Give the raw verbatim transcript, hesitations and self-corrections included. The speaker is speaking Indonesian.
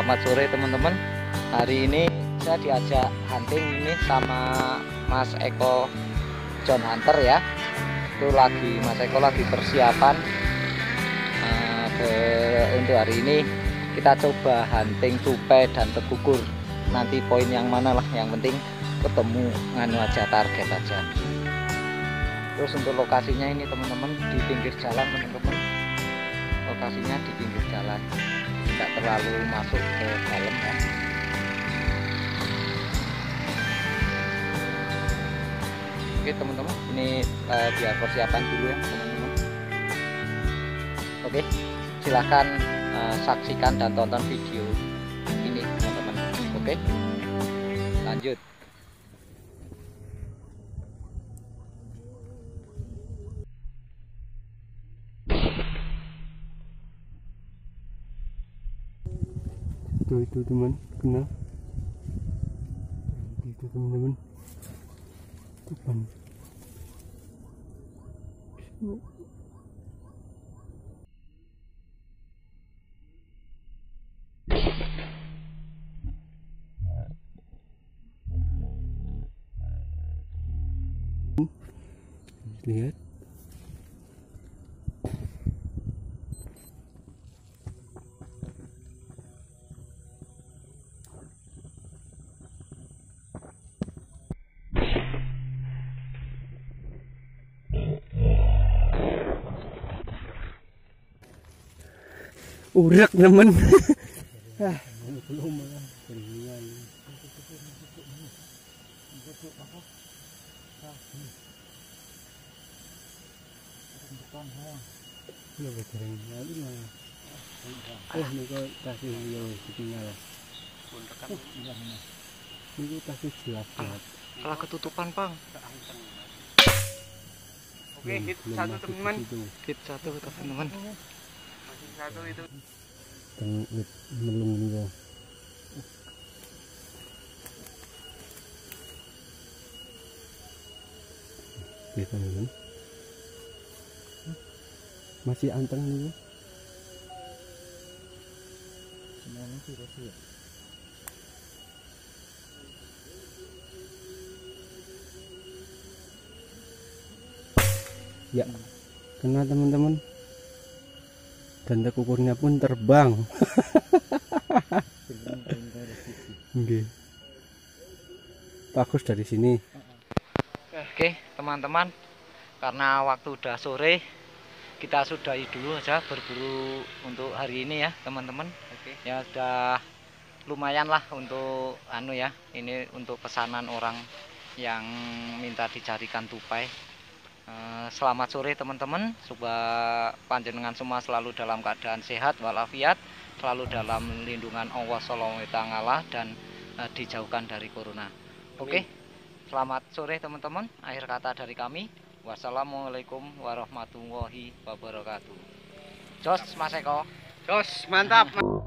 Selamat sore teman-teman. Hari ini saya diajak hunting ini sama Mas Eko John Hunter ya. Itu lagi Mas Eko lagi persiapan uh, ke, untuk hari ini kita coba hunting tupai dan tekukur. Nanti poin yang mana lah, yang penting ketemu nganu aja, target aja. Terus untuk lokasinya ini teman-teman di pinggir jalan teman-teman. Lokasinya di pinggir jalan, tidak terlalu masuk ke dalam ya. Oke teman-teman, ini uh, biar persiapan dulu ya teman-teman. Oke, silahkan uh, saksikan dan tonton video ini teman-teman. Oke, lanjut. Itu itu teman, kena itu teman-teman, depan lihat. Urak temen. Ah, belum lah. Ah, ini kok tasnya yo ketinggal. Ini tasnya jelas banget. Salah ketutupan, Bang. Oke, hit satu teman-teman. Hit satu teman-teman. Masih satu itu. Tengit melung juga. Oke teman-teman. Masih anteng nih. Semuanya sudah siap. Ya, kena teman-teman. Dan tekukurnya pun terbang. Oke. Bagus dari sini. Oke teman-teman, karena waktu udah sore, kita sudahi dulu aja berburu untuk hari ini ya teman-teman. Oke. Ya sudah lumayan lah untuk anu ya, ini untuk pesanan orang yang minta dicarikan tupai. Selamat sore teman-teman, semoga panjenengan semua selalu dalam keadaan sehat walafiat, selalu dalam lindungan Allah Subhanahu wa taala dan uh, dijauhkan dari corona. Oke, selamat sore teman-teman. Akhir kata dari kami, wassalamualaikum warahmatullahi wabarakatuh. Jos Mas Eko. Jos, mantap.